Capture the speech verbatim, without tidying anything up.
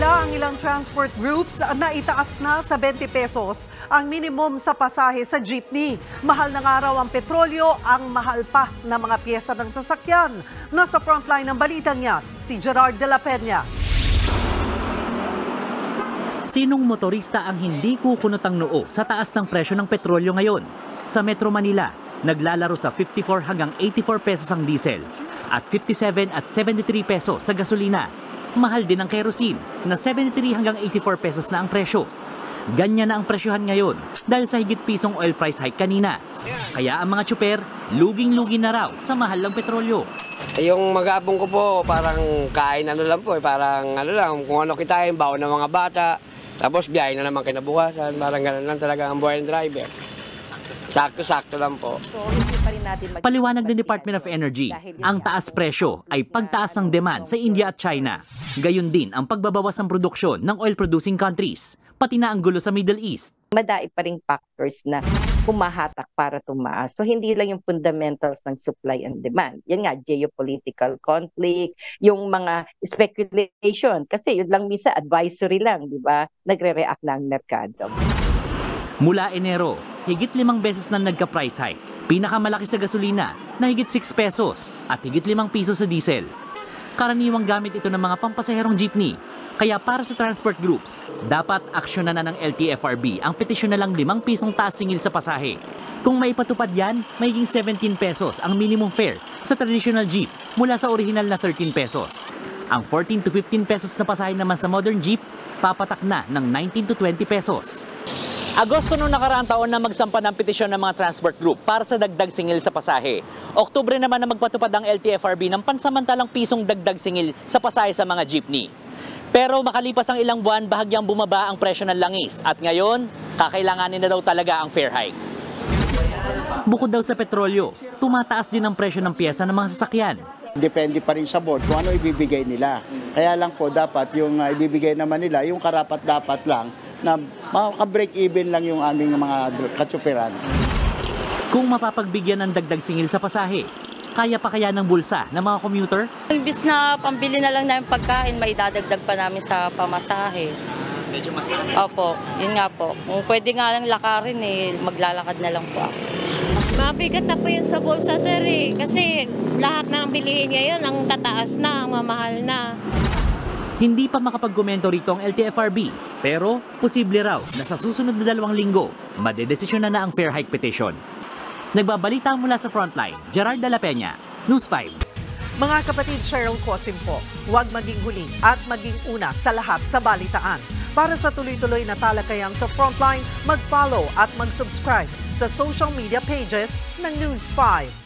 Manila, ang ilang transport groups na itaas na sa twenty pesos ang minimum sa pasahe sa jeepney. Mahal na nga raw ang petrolyo, ang mahal pa na mga pyesa ng sasakyan. Nasa frontline ng balitang yan, si Gerard de la Peña. Sinong motorista ang hindi kukunot ang noo sa taas ng presyo ng petrolyo ngayon? Sa Metro Manila, naglalaro sa fifty-four hanggang eighty-four pesos ang diesel at fifty-seven at seventy-three pesos sa gasolina. Mahal din ang kerosene na seventy-three hanggang eighty-four pesos na ang presyo. Ganyan na ang presyohan ngayon dahil sa higit pisong oil price hike kanina. Kaya ang mga tsuper, luging-lugi na raw sa mahal ng petrolyo. Yung mag-aabong ko po, parang kain ano lang po, eh, parang ano lang, kung ano kitain, baon ng mga bata, tapos biyahe na naman kinabukasan, parang gano'n lang talaga ang buhay ng driver. Sakto-sakto lang po. Paliwanag ng Department of Energy, ang taas presyo ay pagtaas ng demand sa India at China. Gayon din ang pagbabawas ng produksyon ng oil-producing countries, pati na ang gulo sa Middle East. Madai pa ring factors na pumahatak para tumaas. So hindi lang yung fundamentals ng supply and demand. Yan nga, geopolitical conflict, yung mga speculation. Kasi yun lang misa, advisory lang, di ba? Nagre-react na ang merkado. Mula Enero, higit limang beses na nagka-price hike. Pinakamalaki sa gasolina na higit six pesos at higit limang piso sa diesel. Karaniwang gamit ito ng mga pampasaherong jeepney. Kaya para sa transport groups, dapat aksyonan na ng L T F R B ang petisyon na lang limang pisong taas singil sa pasahe. Kung maipatupad yan, magiging seventeen pesos ang minimum fare sa traditional jeep mula sa original na thirteen pesos. Ang fourteen to fifteen pesos na pasahe naman sa modern jeep, papatak na ng nineteen to twenty pesos. Agosto noong nakaraang taon na magsampa ng petisyon ng mga transport group para sa dagdag singil sa pasahe. Oktubre naman na magpatupad ang L T F R B ng pansamantalang pisong dagdag singil sa pasahe sa mga jeepney. Pero makalipas ang ilang buwan, bahagyang bumaba ang presyo ng langis at ngayon, kakailanganin na daw talaga ang fare hike. Bukod daw sa petrolyo, tumataas din ang presyo ng pyesa ng mga sasakyan. Depende pa rin sa board kung ano ibibigay nila. Kaya lang po dapat yung uh, ibibigay naman nila, yung karapat-dapat lang, na maka-break even lang yung aming mga katsuperan. Kung mapapagbigyan ng dagdag singil sa pasahe, kaya pa kaya ng bulsa ng mga commuter? Imbis na pambili na lang namin pagkain, may dadagdag pa namin sa pamasahe. Medyo masakit. Opo, yun nga po. Kung pwede nga lang lakarin eh, maglalakad na lang po ako. Mabigat na po yun sa bulsa, sir eh. Kasi lahat na ang bilihin ngayon, ang tataas na, ang mamahal na. Hindi pa makapagkomento rito ang L T F R B, pero posible raw na sa susunod na dalawang linggo, madedesisyon na na ang fare hike petition. Nagbabalita mula sa Frontline, Gerard de la Peña, News five. Mga kapatid, Cheryl Cosim po, huwag maging huli at maging una sa lahat sa balitaan. Para sa tuloy-tuloy na talakayan sa Frontline, mag-follow at mag-subscribe sa social media pages ng News five.